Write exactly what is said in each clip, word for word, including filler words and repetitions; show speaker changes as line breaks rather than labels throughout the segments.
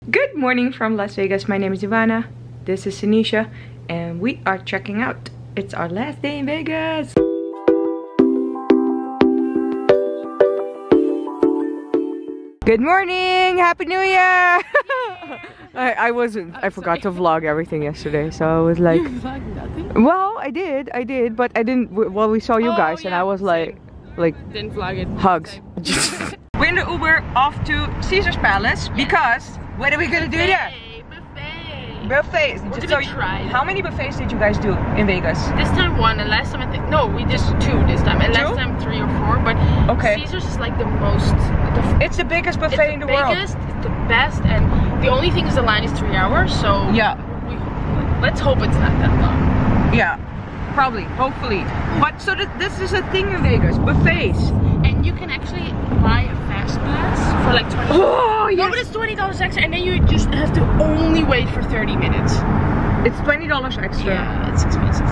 Good morning from Las Vegas. My name is Ivana. This is Anisha, and we are checking out. It's our last day in Vegas. Good morning! Happy New Year! I, I wasn't. I forgot to vlog everything yesterday, so I was like.
You vlogged nothing?
Well, I did. I did, but I didn't. Well, we saw you
oh,
guys,
yeah,
and I was like,
same.
like.
Didn't vlog it.
Hugs. We're in the Uber off to Caesars Palace because what are we gonna do there?
Buffet.
Buffets.
We're
Just
gonna
so
try
you, how many buffets did you guys do in Vegas?
This time one, and last time I think no, we did two this time, and
Two?
last time three or four. But
Okay.
Caesars is like the most. The,
It's the biggest buffet
it's
in the,
the
world.
biggest, it's the best, and the only thing is the line is three hours. So
Yeah.
we, let's hope it's not that long.
Yeah. Probably. Hopefully. But so th this is a thing in Vegas. Buffets.
And you can actually buy a fast pass for like twenty.
Oh
No,
yes.
but it's twenty dollars extra, and then you just have to only wait for thirty minutes.
It's twenty dollars extra.
Yeah, it's expensive.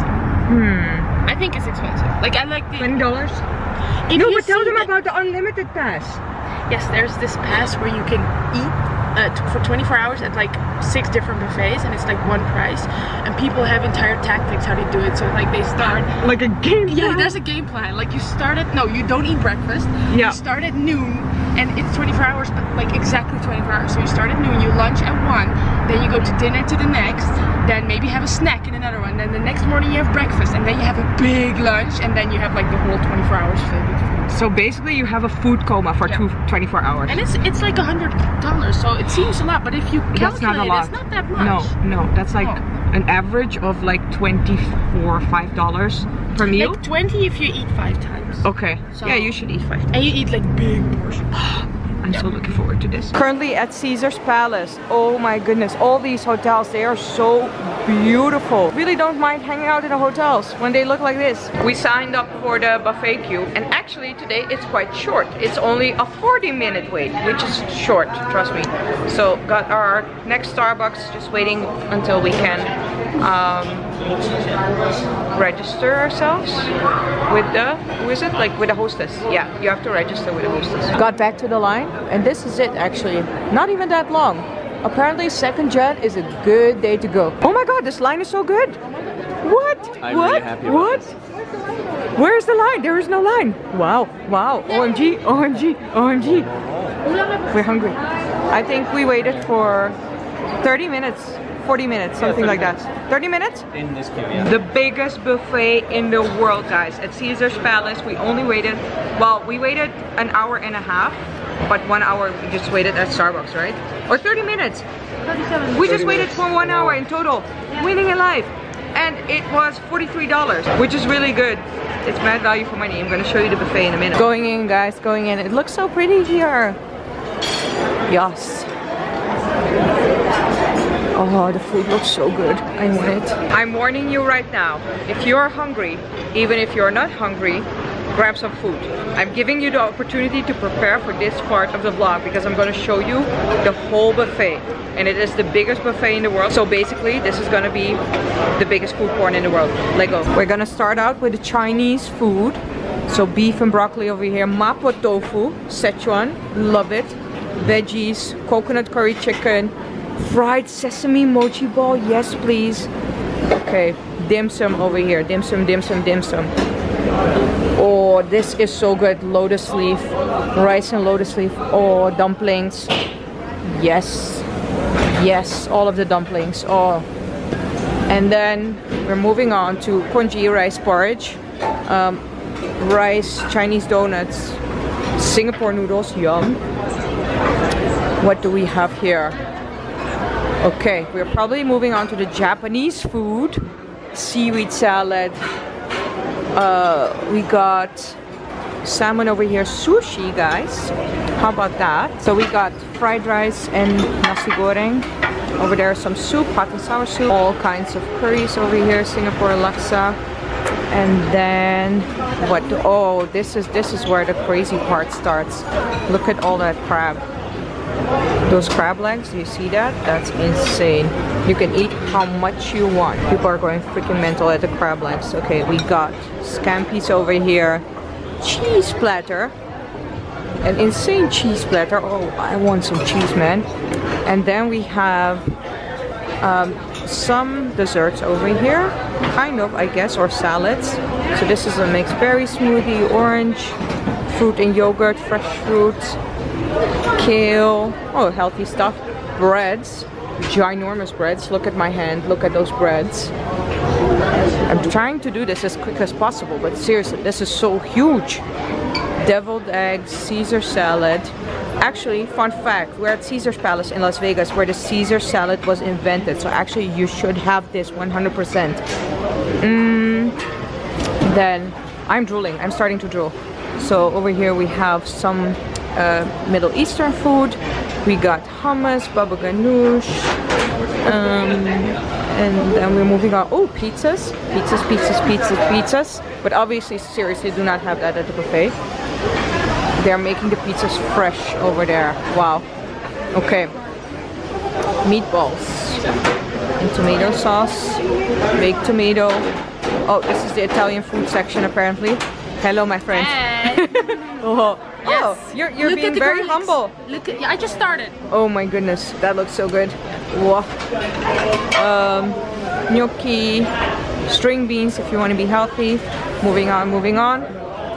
Hmm.
I think it's expensive. Like I like the
Twenty dollars.
If
No,
you
but tell
see
them
that-
about the unlimited pass.
Yes, there's this pass where you can eat uh, t for twenty-four hours at like six different buffets, and it's like one price. And people have entire tactics how they do it. So like they start.
Like a game.
Yeah,
plan?
there's a game plan. Like you start at no, you don't eat breakfast.
Yeah.
You start at noon, and it's twenty-four hours, but like exactly twenty-four hours. So you start at noon, you lunch at one, then you go to dinner to the next, then maybe have a snack in another one, then the next morning you have breakfast, and then you have a big lunch, and then you have like the whole twenty-four hours filled with food.
So basically, you have a food coma for
Yeah.
two, twenty-four hours.
And it's it's like a hundred dollars, so it seems a lot, but if you calculate
That's not a lot.
it's not that much.
No, no, that's like
Oh.
an average of like twenty-four, five dollars per meal.
Like twenty if you eat five times.
Okay.
So-
Yeah, you should eat five.
And you eat like big portions.
I'm so looking forward to this. Currently at Caesars Palace. Oh my goodness, all these hotels, they are so beautiful. Really don't mind hanging out in the hotels when they look like this. We signed up for the buffet queue, and actually today it's quite short. It's only a forty minute wait, which is short, trust me. So got our next Starbucks, just waiting until we can um, register ourselves with the, who is it? Like with the hostess. Yeah, you have to register with the hostess. Got back to the line, and this is it actually. Not even that long. Apparently second gen is a good day to go. Oh my god, this line is so good. What?
I'm
what?
really happy about
what?
this.
Where's the line? There is no line. Wow, wow. O M G, O M G, O M G. We're hungry. I think we waited for thirty minutes, forty minutes, something like that. thirty minutes?
In this queue, yeah.
The biggest buffet in the world, guys. At Caesars Palace, we only waited, well, we waited an hour and a half, but one hour we just waited at Starbucks, right? Or thirty minutes.
thirty-seven.
We just waited for one hour in total, winning in life. And it was forty-three dollars, which is really good. It's mad value for money. I'm gonna show you the buffet in a minute. Going in, guys, going in. It looks so pretty here. Yes. Oh, the food looks so good. I want it. I'm warning you right now. If you're hungry, even if you're not hungry, grab some food. I'm giving you the opportunity to prepare for this part of the vlog because I'm going to show you the whole buffet. And it is the biggest buffet in the world. So basically, this is going to be the biggest food porn in the world. Let's go. We're going to start out with the Chinese food. So beef and broccoli over here. Mapo tofu, Szechuan, love it. Veggies, coconut curry chicken, fried sesame mochi ball, yes please. Okay, dim sum over here. Dim sum, dim sum, dim sum. Oh, this is so good. Lotus leaf, rice and lotus leaf. Oh, dumplings. Yes, yes, all of the dumplings. Oh, and then we're moving on to congee rice porridge, um, rice, Chinese donuts, Singapore noodles. Yum. What do we have here? Okay, we're probably moving on to the Japanese food. Seaweed salad. Uh, we got salmon over here, sushi, guys. How about that? So we got fried rice and nasi goreng. Over there, some soup, hot and sour soup. All kinds of curries over here, Singapore laksa. And then what? Do, oh, this is this is where the crazy part starts. Look at all that crab. Those crab legs, do you see that? That's insane. You can eat how much you want. People are going freaking mental at the crab legs. Okay, we got scampis over here. Cheese platter. an insane cheese platter. Oh, I want some cheese, man. And then we have um, some desserts over here, kind of, I guess, or salads. So this is a mixed berry smoothie, orange, fruit and yogurt, fresh fruit, kale, oh, healthy stuff, breads, ginormous breads. Look at my hand, look at those breads. I'm trying to do this as quick as possible, but seriously, this is so huge. Deviled eggs, Caesar salad. Actually, fun fact, we're at Caesars Palace in Las Vegas where the Caesar salad was invented. So actually you should have this one hundred percent. Mm, then I'm drooling, I'm starting to drool. So over here we have some uh, Middle Eastern food. We got hummus, baba ganoush, um, and then we're moving on. Oh, pizzas, pizzas, pizzas, pizzas, pizzas. But obviously, seriously, do not have that at the buffet. They're making the pizzas fresh over there. Wow. Okay. Meatballs and tomato sauce, baked tomato. Oh, this is the Italian food section apparently. Hello, my friend.
Hey.
oh,
Yes.
oh, you're you're
Look
being
at the
very
garlics.
humble.
Look at, yeah, I just started.
Oh my goodness, that looks so good. Wow. Um, gnocchi, string beans if you want to be healthy. Moving on, moving on.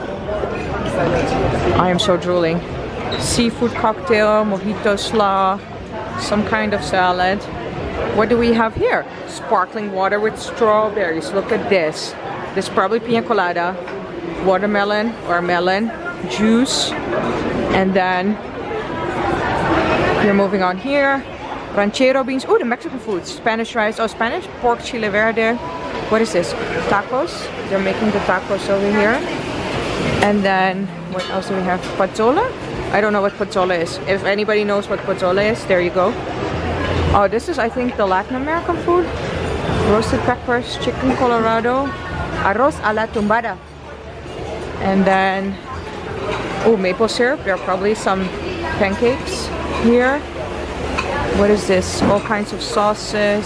I am so drooling. Seafood cocktail, mojito slaw, some kind of salad. What do we have here? Sparkling water with strawberries. Look at this. This is probably pina colada, watermelon or melon, juice, and then you're moving on here. Ranchero beans. Oh, the Mexican food. Spanish rice. Oh, Spanish pork chile verde. What is this? Tacos. They're making the tacos over here. And then, what else do we have? Pozzola? I don't know what pozzola is. If anybody knows what pozzola is, there you go. Oh, this is, I think, the Latin American food. Roasted peppers, chicken colorado, arroz a la tumbada. And then, oh, maple syrup. There are probably some pancakes here. What is this? All kinds of sauces,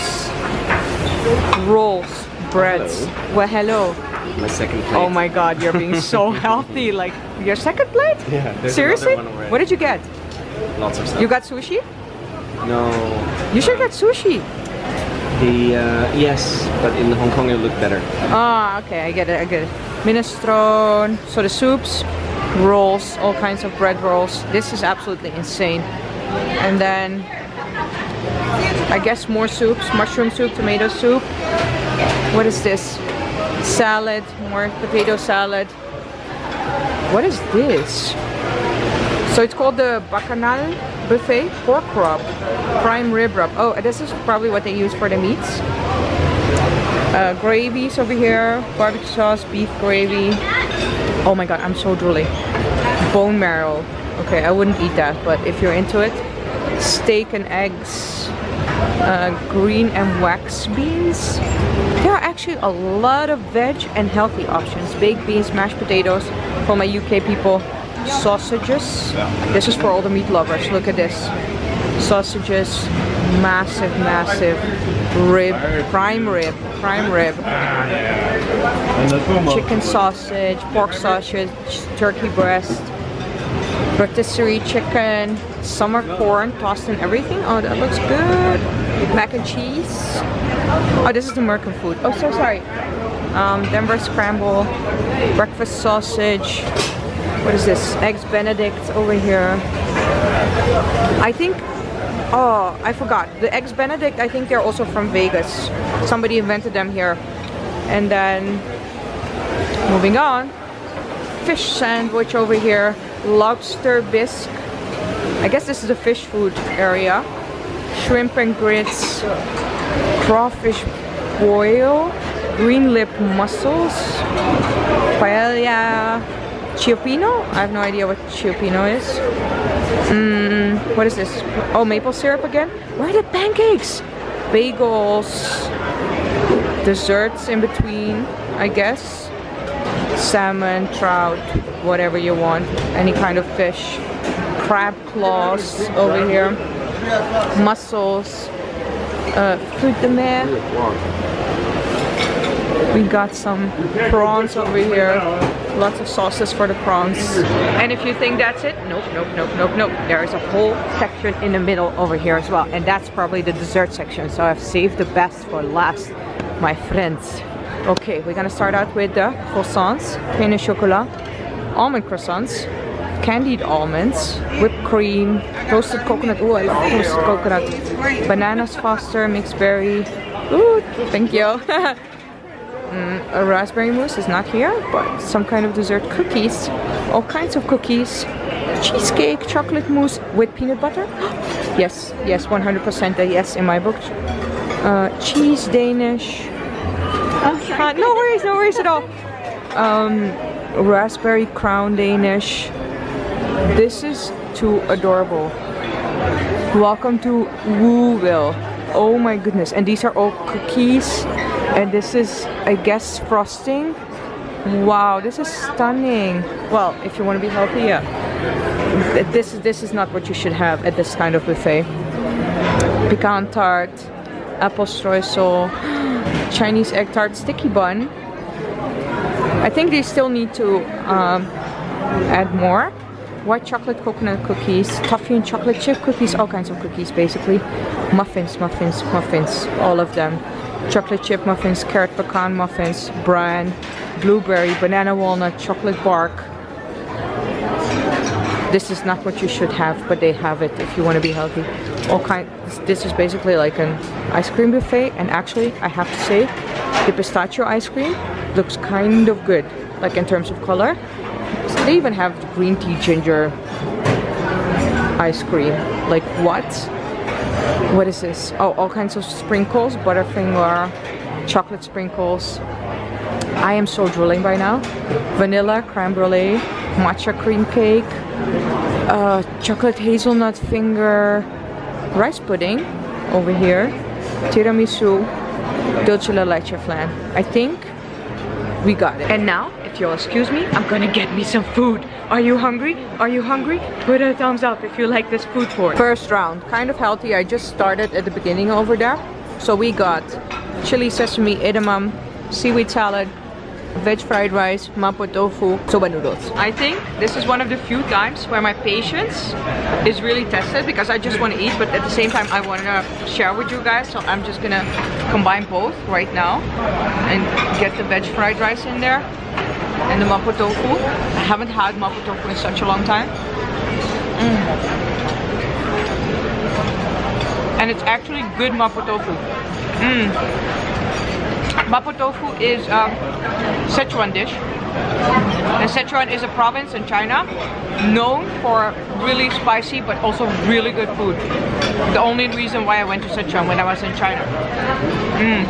rolls, breads.
Hello.
Well, hello.
My second plate.
Oh my god, you're being so healthy. Like, your second plate?
Yeah, there's
seriously?
another one already.
What did you get?
Lots of stuff.
You got sushi?
No.
You should get sushi.
The uh, yes, but in Hong Kong it looked better.
Ah, okay, I get it, I get it. Minestrone, so the soups, rolls, all kinds of bread rolls. This is absolutely insane. And then, I guess more soups, mushroom soup, tomato soup. What is this? Salad, more potato salad. What is this? So it's called the Bacchanal buffet, pork rub, prime rib rub. Oh, this is probably what they use for the meats. Uh, gravies over here, barbecue sauce, beef gravy. Oh my god, I'm so drooling. Bone marrow. Okay, I wouldn't eat that, but if you're into it. Steak and eggs, uh, green and wax beans. There are actually a lot of veg and healthy options. Baked beans, mashed potatoes for my U K people. Sausages. This is for all the meat lovers. Look at this. Sausages, massive, massive rib, prime rib, prime rib. Chicken sausage, pork sausage, turkey breast, rotisserie chicken, summer corn tossed in everything. Oh, that looks good. Mac and cheese. Oh, this is American food. Oh, so sorry. Um, Denver scramble, breakfast sausage. What is this? Eggs Benedict over here. I think, oh, I forgot. The Eggs Benedict, I think they're also from Vegas. Somebody invented them here. And then, moving on, fish sandwich over here. Lobster bisque. I guess this is the fish food area. Shrimp and grits. Crawfish boil. Green lip mussels. Paella. Cioppino? I have no idea what cioppino is. Mm, what is this? Oh, maple syrup again? Where are the pancakes? Bagels. Desserts in between, I guess. Salmon, trout, whatever you want. Any kind of fish. Crab claws over here. Mussels. Uh, fruit de mer. We got some prawns over here. Lots of sauces for the prawns. And if you think that's it, nope, nope, nope, nope, nope. There is a whole section in the middle over here as well. And that's probably the dessert section. So I've saved the best for last, my friends. Okay, we're gonna start out with the croissants, pain au chocolat, almond croissants, candied almonds, whipped cream, roasted coconut. Oh, I love roasted coconut. Bananas Foster, mixed berry. Ooh, thank you. mm, a raspberry mousse is not here, but some kind of dessert cookies. All kinds of cookies. Cheesecake, chocolate mousse with peanut butter. Yes, yes, one hundred percent a yes in my book. Uh, cheese Danish. Uh, no worries, no worries at all. Um, raspberry crown Danish. This is too adorable. Welcome to Wooville. Oh my goodness. And these are all cookies. And this is, I guess, frosting. Wow, this is stunning. Well, if you want to be healthy, yeah. This, this is not what you should have at this kind of buffet. Pecan tart, apple streusel, Chinese egg tart, sticky bun. I think they still need to um, add more. White chocolate coconut cookies, toffee and chocolate chip cookies, all kinds of cookies basically. Muffins, muffins, muffins, all of them. Chocolate chip muffins, carrot pecan muffins, bran, blueberry, banana walnut, chocolate bark. This is not what you should have, but they have it if you want to be healthy. All kind. This is basically like an ice cream buffet, and actually, I have to say, the pistachio ice cream looks kind of good, like in terms of color. They even have green tea ginger ice cream. Like what? What is this? Oh, all kinds of sprinkles, butterfinger, chocolate sprinkles. I am so drooling by now. Vanilla, creme brulee, matcha cream cake, uh, chocolate hazelnut finger, rice pudding over here, tiramisu, dulce de leche flan. I think we got it. And now, if you'll excuse me, I'm gonna get me some food. Are you hungry? Are you hungry? Put a thumbs up if you like this food for. First round, kind of healthy. I just started at the beginning over there. So we got chili sesame edamame, seaweed salad, veg fried rice, mapo tofu, soba noodles. I think this is one of the few times where my patience is really tested, because I just want to eat, but at the same time I want to share with you guys. So I'm just gonna combine both right now and get the veg fried rice in there and the mapo tofu. I haven't had mapo tofu in such a long time. Mm. And it's actually good mapo tofu. Mm. Mapo tofu is a Sichuan dish. And Sichuan is a province in China known for really spicy but also really good food. The only reason why I went to Sichuan when I was in China. Mm.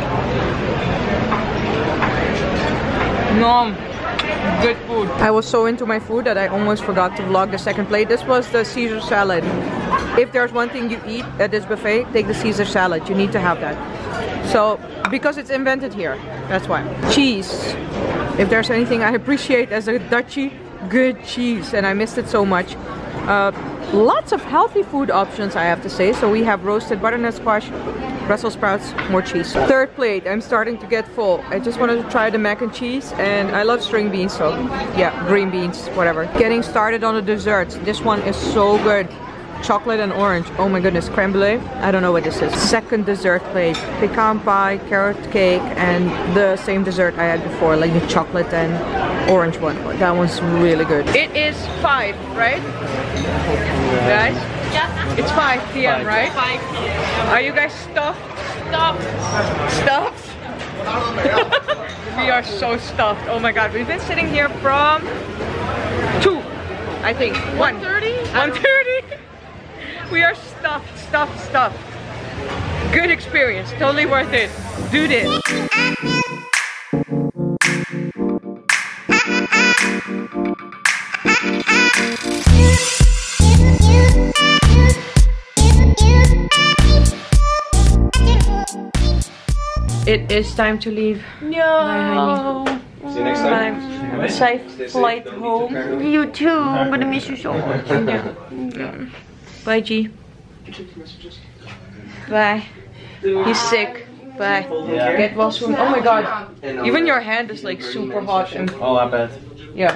No, good food. I was so into my food that I almost forgot to vlog the second plate. This was the Caesar salad. If there's one thing you eat at this buffet, take the Caesar salad. You need to have that. So, because it's invented here, that's why. Cheese. If there's anything I appreciate as a Dutchie, good cheese. And I missed it so much. Uh, lots of healthy food options, I have to say. So we have roasted butternut squash, Brussels sprouts, more cheese. Third plate, I'm starting to get full. I just wanted to try the mac and cheese, and I love string beans, so yeah, green beans, whatever. Getting started on the desserts. This one is so good. Chocolate and orange. Oh my goodness, creme brulee. I don't know what this is. Second dessert plate. Pecan pie, carrot cake, and the same dessert I had before, like the chocolate and orange one. That one's really good. It is five, right? Guys? Yeah. It's five p m, right? five p m Are you guys stuffed? Stuffed. Stuffed? We are so stuffed. Oh my god, we've been sitting here from two, I think. one thirty? one thirty? We are stuffed, stuffed, stuffed. Good experience, totally worth it. Do this. It is time to leave.
No.
See you next time.
My safe flight home.
You too. I'm gonna miss you so much.
Yeah. Yeah. Bye, G. Bye. He's sick. Bye.
Yeah.
Get washroom. Oh my god. Even your hand is like super hot. And
Oh, I bet.
yeah.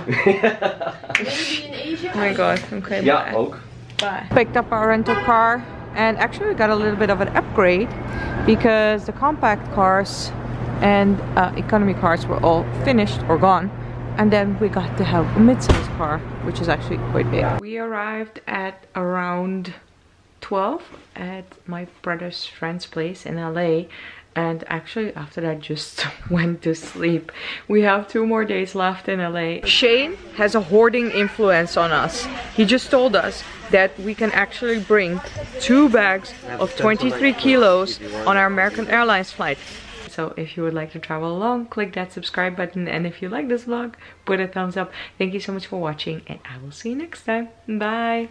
Oh my god. Okay.
Ja,
bye.
ook.
Bye. Picked up our rental car and actually we got a little bit of an upgrade because the compact cars and uh, economy cars were all finished or gone. And then we got to have a mid-size car, which is actually quite big. We arrived at around twelve at my brother's friend's place in L A. And actually after that just went to sleep. We have two more days left in L A. Shane has a hoarding influence on us. He just told us that we can actually bring two bags of twenty-three kilos on our American Airlines flight. So if you would like to travel along, click that subscribe button. And if you like this vlog, put a thumbs up. Thank you so much for watching and I will see you next time. Bye!